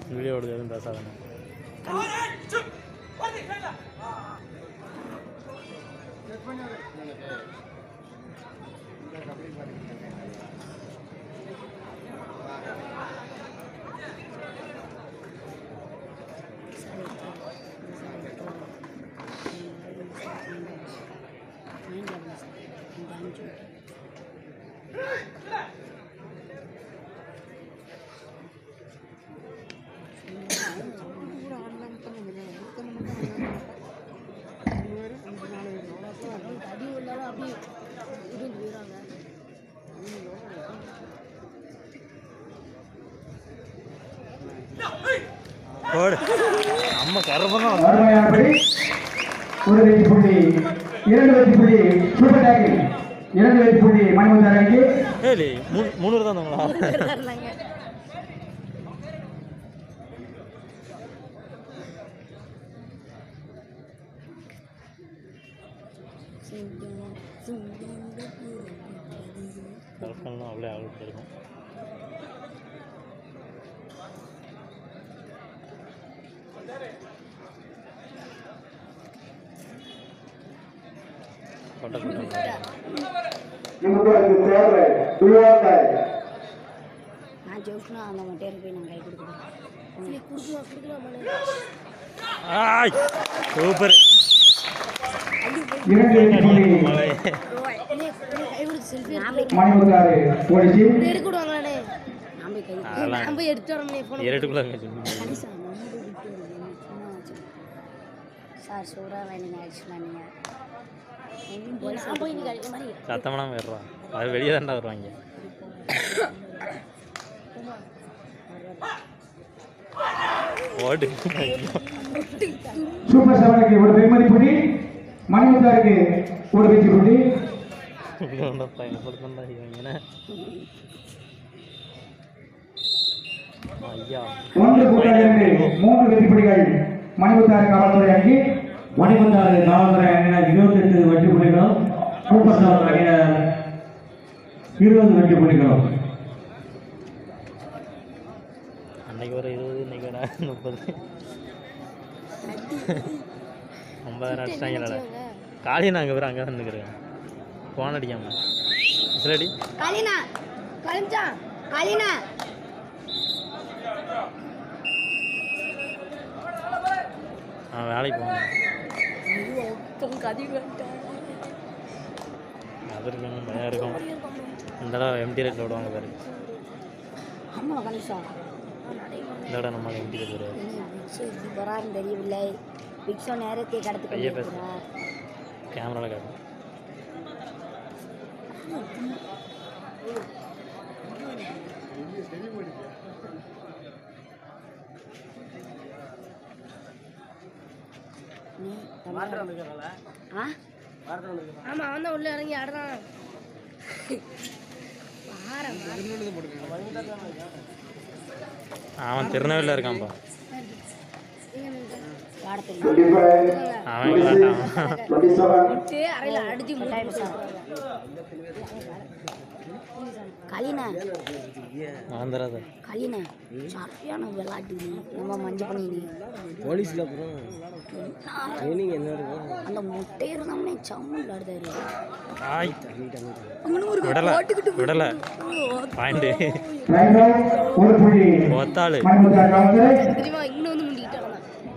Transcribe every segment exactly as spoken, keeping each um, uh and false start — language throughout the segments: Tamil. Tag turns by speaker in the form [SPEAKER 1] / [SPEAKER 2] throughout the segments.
[SPEAKER 1] வீடியோ எடுத்து எதுவும் பேசாதானே. அம்மா கருப்பா
[SPEAKER 2] ஒரு வெற்றி புள்ளி இரண்டு வெற்றி புள்ளி சூப்பர் டாக்கிங் இரண்டு வெற்றி புள்ளி மணிமுத்தாரனுக்கு.
[SPEAKER 1] ஏய் மூணு தான் தாங்களா? கரெக்டாக அவ்வளோ அவுட் இருக்கும்.
[SPEAKER 3] நான் ஜோஷ்னா அந்த மட்டையில் போய் நான் கை கொடுக்குறேன்.
[SPEAKER 1] சூப்பர்.
[SPEAKER 3] சார் சூடாக வேணுங்க ஆக்சுவலாக
[SPEAKER 1] சத்தமெல்லாம் போயிடுறா. அது வெளியே தாண்டா வருவாங்க. ஓடு
[SPEAKER 2] சூப்பர் செவனுக்கு ஒரு வெகுமதி புள்ளி, மணிமுத்தாருக்கு ஒரு வெற்றி புள்ளி. ஒன்று கூட்டணி மூன்று வெற்றி புள்ளிகள் மணிமுத்தாறு காவல்துறை அணிக்கு.
[SPEAKER 4] மணிமுத்தாறு காவல்துறை அணியினர் இருபத்தி எட்டு வெற்றி புள்ளிகளும் சூப்பர் செவன் அணியினர் இருபது வெற்றி புள்ளிகளும்.
[SPEAKER 1] அன்னைக்கு ஒரு இருபது, இன்னைக்கு ஒரு முப்பது, ஐம்பதாயிரம் அடிச்சிட்டாங்களா? காலையில் நாங்கள் பேர் அங்கே வந்துக்கிறேன். ஃபோன் அடிக்காம சிலடி
[SPEAKER 3] காலினா கலிஞ்சா காலினா
[SPEAKER 1] ஆ வேலைக்கு போகணும். அது இருக்கும், பயம் இருக்கும். இந்த தடவை எம்டி ரேட்டில் விடுவாங்க பாரு. இந்த தடவை நம்ம எம்டி ரேட் வருவாரு.
[SPEAKER 3] தெரியவில்லை. பிக்ஸோ நேரத்தை கடத்து
[SPEAKER 1] பைய பேச கேமராவில் காட்டும்.
[SPEAKER 3] ஆமா அவன் தான் உள்ள இறங்கி ஆடுறான்.
[SPEAKER 1] அவன் திருநெல்வேலியில் இருக்கான்ப்பா. அவன்
[SPEAKER 3] அறையில அடிச்சு கலினா
[SPEAKER 1] வந்துடாத
[SPEAKER 3] கலினா சரியான விளையாட்டு. நம்ம மஞ்சள் பண்ணி
[SPEAKER 4] போலீஸில் அப்புறம் என்ன இருக்கும்
[SPEAKER 3] அந்த முட்டை இருந்தாமே சம்மு விளையாடுதாரு.
[SPEAKER 1] விடலை விடலை பாயிண்ட் ஒத்தாள்
[SPEAKER 3] தெரியுமா? இன்னும் வந்து முண்டிக்கிட்டாங்க.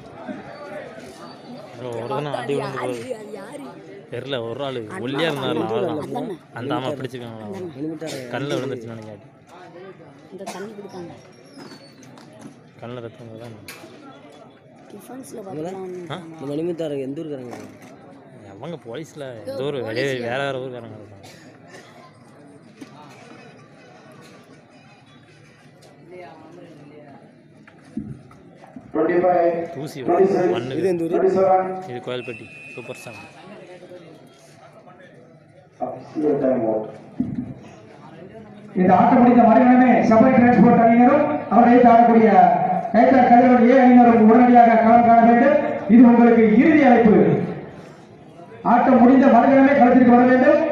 [SPEAKER 1] ஒரு தினம் அடி விழுந்து தெரியல. ஒரு ஆள் ஒல்லியா இருந்தாரு, அவ்வளோதான். அந்த ஆமா பிடிச்சிருக்காங்க. கண்ணில் விழுந்துருச்சு நினைக்காட்டி.
[SPEAKER 3] இந்த தண்ணி கொடுத்தாங்க
[SPEAKER 1] கண்ணில் ரத்தம் தான்.
[SPEAKER 4] மணிமுத்தாறு எந்த ஊருக்காரங்க?
[SPEAKER 1] அவங்க போலீஸில் ஏதோ ஒரு வெளியே வேற வேற ஊருக்காரங்க இருக்காங்க. தூசி மண்ணு. இது கோயில்பட்டி சூப்பர் செவன்.
[SPEAKER 2] இந்த ஆட்டம் முடிந்த மறுகணமே சபரி டிரான்ஸ்போர்ட் அணியினரும் அவரை ஆடக்கூடிய கைத்தா கலைவர் ஏ அணியினரும் உடனடியாக களம் காண வேண்டும். இது உங்களுக்கு இறுதி அழைப்பு. ஆட்டம் முடிந்த மறுகணமே களத்திற்கு வர வேண்டும்.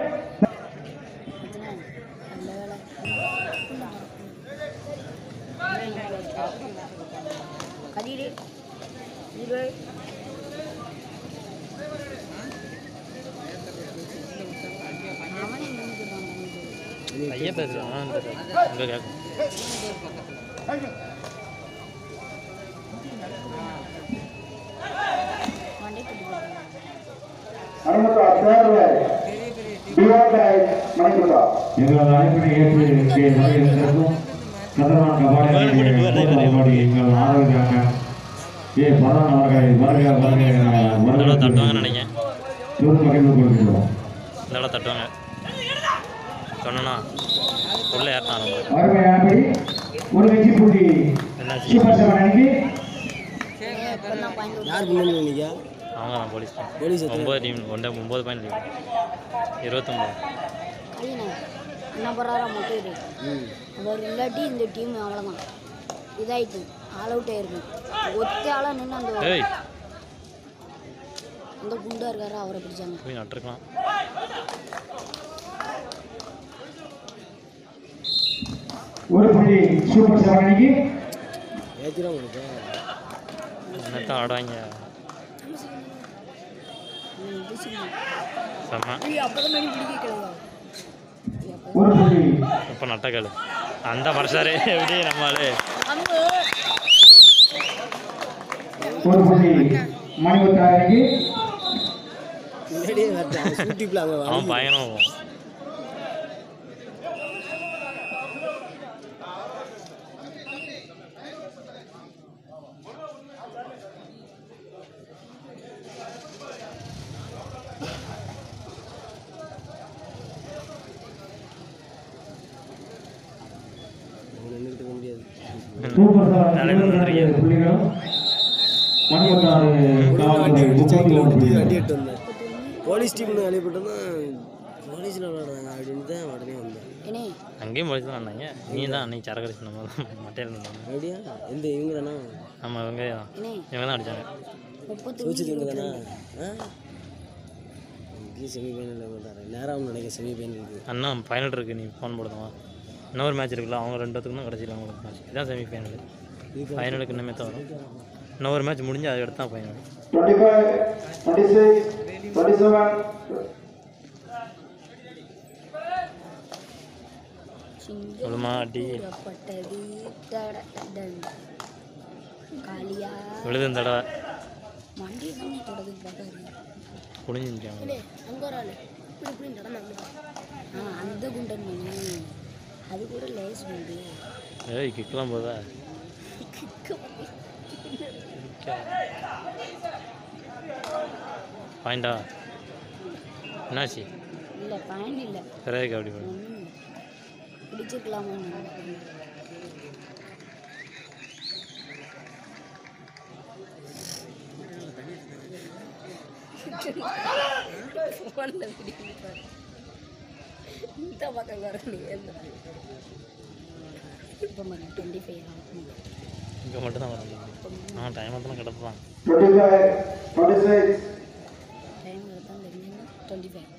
[SPEAKER 1] ஐயா பேசுகிறான் அங்கே கேட்கும்
[SPEAKER 4] எங்களது அழைப்பினை ஏற்று வருகிறதற்கும் சந்திரமான் கபாடி எங்கள் ஆரோக்கியமாக ஏ பரவான் அவர்களை வருக வருக
[SPEAKER 1] தட்டுவாங்கன்னு நினைக்கிறேன்.
[SPEAKER 4] மகிழ்ந்து கொள்கிறோம்.
[SPEAKER 1] இதெல்லாம் தட்டுவாங்க சொன்னா உள்ள ஏற்றான்
[SPEAKER 2] அருமையானபடி ஒரு வெற்றி புள்ளி சூப்பர் செவன் அணிக்கு.
[SPEAKER 1] அவங்க தான் போலீஸ் போலீஸ் ஒம்பது டீம் ஒன்றரை ஒம்பது பாயிண்ட் டீம் இருபத்தொம்பது
[SPEAKER 3] அண்ணா போறாரா மட்டும் இது அவர் இல்லாட்டி இந்த டீம் அவ்வளோதான் இதாயிட்டு ஆல் அவுட் ஆயிருக்கும். ஒத்த ஆளாக நின்று அந்த
[SPEAKER 1] ஏய்
[SPEAKER 3] அந்த குண்டா இருக்காரு அவரை பிடிச்சாங்க.
[SPEAKER 1] போய் நட்டுருக்கலாம்.
[SPEAKER 2] ஒரு புள்ளி சூப்பர் செவன் அணிக்கு.
[SPEAKER 1] என்னத்தான் ஆடுவாங்க செம்ம.
[SPEAKER 2] ஒரு புள்ளி
[SPEAKER 1] இப்போ நட்டக்கால் அந்த மனுஷாரு எப்படி நம்மளே
[SPEAKER 2] ஒரு புள்ளி மணிமுத்தாறு அணிக்கு.
[SPEAKER 1] அவன் பயணம்
[SPEAKER 4] சூப்பர் செவன் புள்ளிகளும் மணிமுத்தாறு காவல்துறை முப்பத்தி ஒன்று புள்ளிகள்.
[SPEAKER 5] போலீஸ் டீம்னு அனுப்பிட்டோம்னா போலீஸில் விளாடுறாங்க அப்படின்னு தான் உடனே வந்தேன்.
[SPEAKER 3] ஏனே
[SPEAKER 1] அங்கேயும் போலீஸ் தான் வந்தாங்க. நீ தான் அன்னைக்கு சரக்கடிச்சு நம்ம மட்டையில் இருந்தாங்க.
[SPEAKER 5] அப்படியா? எந்த இவங்க தானா?
[SPEAKER 1] நம்ம இவங்க தான்
[SPEAKER 3] ஏனே
[SPEAKER 1] இவங்க தான் அடித்தாங்க.
[SPEAKER 3] முப்பத்தி
[SPEAKER 5] தூச்சிட்டு இவங்க தானா? ஆ இங்கேயும் செமி ஃபைனலில் விளாட்றேன். நேரம் நினைக்க செமி ஃபைனல் இருக்குது.
[SPEAKER 1] அண்ணா ஃபைனல் இருக்குது. நீ ஃபோன் போடுதவா இன்னொரு மேட்ச் இருக்குல்ல அவங்க ரெண்டுத்துக்கும் தான் கடைசியில் அவங்களுக்கு மேட்ச் இதுதான் செமி ஃபைனல். ஃபைனலுக்கு இன்னமே தான் வரும். இன்னொரு மேட்ச் முடிஞ்சு அதை எடுத்து தான் ஃபைனல். சொல்லுமா அடி
[SPEAKER 3] காலியா
[SPEAKER 1] விழுது இந்த தடவை
[SPEAKER 3] மண்டி தான் தொடர்ந்து பார்த்தாரு.
[SPEAKER 1] குடிஞ்சிருக்காங்க.
[SPEAKER 3] அங்கே ஒரு ஆள் இப்படி இப்படி நடந்தாங்க. ஆ அந்த குண்டன் மீன் அது கூட லேஸ் பண்ணு.
[SPEAKER 1] ஏய் கிக்கலாம் போதா பாயிண்டா என்னாச்சு?
[SPEAKER 3] இல்லை பாயிண்ட் இல்லை
[SPEAKER 1] பிறகு அப்படி
[SPEAKER 3] பிடிச்சிருக்கலாமா? இந்த பக்கம் இப்போ டுவெண்ட்டி ஃபைவ்
[SPEAKER 1] இங்கே மட்டும் தான் வர ஆ டைம் மட்டும் கிடப்பான்.
[SPEAKER 3] டைம் தான் தெரிஞ்சு டுவெண்ட்டி ஃபைவ்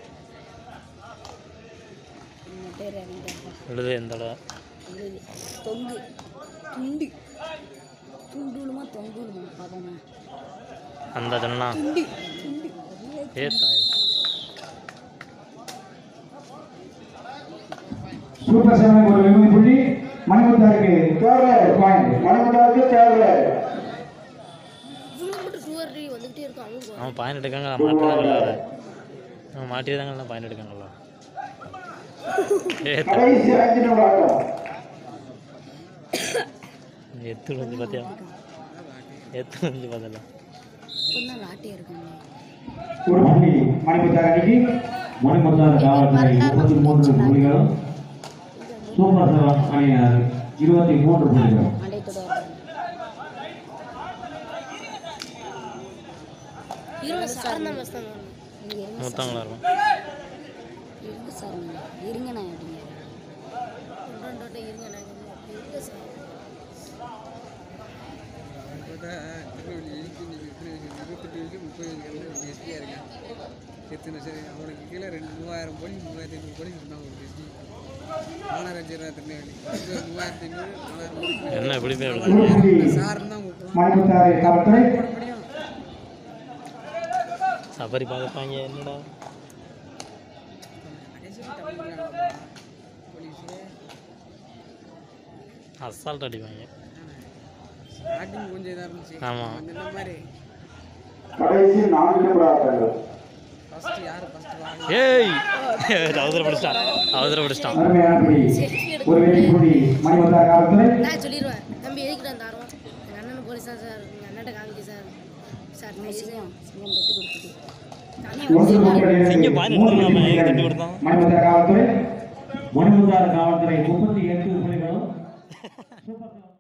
[SPEAKER 3] பேர் இறங்கிட்டாப்பா.
[SPEAKER 1] விழுது எந்த தடவை
[SPEAKER 3] தொங்கு துண்டு துண்டுலுமா தொங்குலுமா பார்ப்போமா
[SPEAKER 1] அந்த சொன்னா
[SPEAKER 3] துண்டு துண்டு
[SPEAKER 1] ஏ தாய்
[SPEAKER 2] சூப்பர் செவன் ஒரு இருபது புள்ளி மணிமுத்தாருக்கு தேர்ட் பாயிண்ட். மணிமுத்தாருக்கு தேர்ட்.
[SPEAKER 3] இவங்க மட்டும் சுவரி வந்துகிட்டே இருக்கும். அவங்க
[SPEAKER 1] அவன் பாயிண்ட் எடுக்காங்க மாட்டிதாங்கல்ல அவன் மாட்டிதாங்கல்ல பாயிண்ட் எடுக்காங்கல்ல. ஏ
[SPEAKER 2] கடைசி அஞ்சு நிமிடம் ஆட்டம்.
[SPEAKER 1] எத்து வந்து பார்த்தியா எத்து வந்து பார்த்தல
[SPEAKER 3] இப்போதான் லாட்டியாக இருக்காங்க.
[SPEAKER 2] ஒரு புள்ளி மணிமுத்தாறு அணிக்கு.
[SPEAKER 4] மணிமுத்தாறு காவல்துறை முப்பத்தி மூன்று புள்ளிகளும் சூப்பர் செவன் அணியினர் இருபத்தி மூன்று புள்ளிகள்.
[SPEAKER 3] மண்டையத்தோட
[SPEAKER 1] மூத்தாங்களா இருக்கும்.
[SPEAKER 3] இருங்க சார் இருங்கண்ணா அப்படிங்க இருங்கண்ணா இருங்க சார்.
[SPEAKER 5] இருபத்தெட்டு முப்பது எஸ்பியாக இருக்கேன். எத்தனை சரி அவனுக்கு கீழே ரெண்டு மூவாயிரம் கோடி மூவாயிரத்தி ஐநூறு கோடி இருந்தாங்க ஒரு எஸ்பி. மாநகராட்சி திருநெல்வேலி மூவாயிரத்தி ஐநூறு நாலாயிரம் கோடி
[SPEAKER 1] என்ன எப்படி போய்
[SPEAKER 5] சார்னு தான் கூப்பிடுவோம்.
[SPEAKER 2] மணிமுத்தாறு காவல்துறை
[SPEAKER 1] சபரி பார்ப்பாங்க என்னடா அசால்ட் அடிப்பாங்க.
[SPEAKER 5] ஸ்டார்டிங் கொஞ்சம் இதாக இருந்துச்சு.
[SPEAKER 1] ஆமாம்.
[SPEAKER 5] அந்த மாதிரி
[SPEAKER 2] கடைசி நான்கு நிமிடங்கள்
[SPEAKER 5] ஃபர்ஸ்ட் யார் ஃபர்ஸ்ட் வாங்க.
[SPEAKER 1] ஏய் அவசரப்படுச்சிட்டான் அவசரப்படுச்சிட்டான்.
[SPEAKER 2] அருமையான புள்ளி. ஒரு வெற்றி புள்ளி மணிமுத்தாறு காவல்துறை.
[SPEAKER 3] நான் சொல்லிடுவேன் தம்பி எதுக்கு நான் தரோம் எங்கள் அண்ணன் போலீஸா சார் எங்கள் அண்ணன்ட்ட காமிக்க சார் சார் சிங்கம் சிங்கம் பட்டு கொடுத்துட்டு
[SPEAKER 2] ஒன்று மூன்று
[SPEAKER 1] சிங்கம் பாயிண்ட்
[SPEAKER 2] மூன்று
[SPEAKER 1] எடுத்துக்கலாமா?
[SPEAKER 2] புள்ளிகள்.
[SPEAKER 1] எதுக்கு கொடுத்தான்?
[SPEAKER 2] மணிமுத்தாறு காவல்துறை
[SPEAKER 4] மணிமுத்தாறு காவல்துறை முப்பத்தி எட்டு புள்ளிகளும் சூப்பர்